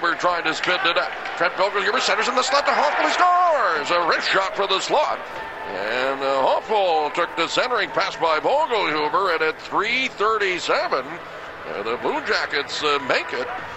Vogelhuber trying to spin to net. Trent Vogelhuber centers in the slot to Hoeffel. He scores! A wrist shot for the slot. And Hoeffel took the centering pass by Vogelhuber, and at 3:37, the Blue Jackets make it.